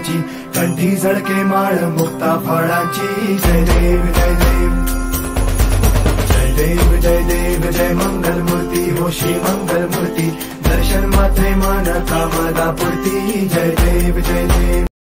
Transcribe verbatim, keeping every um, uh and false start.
फुलांची, कंठी झळके माळ मुक्ता फळांची। जय देव जय देव जय देव जय देव जय मंगल मूर्ती हो श्री मंगल मूर्ती, दर्शन मात्रे मन कामना पूर्ती। जय देव जय देव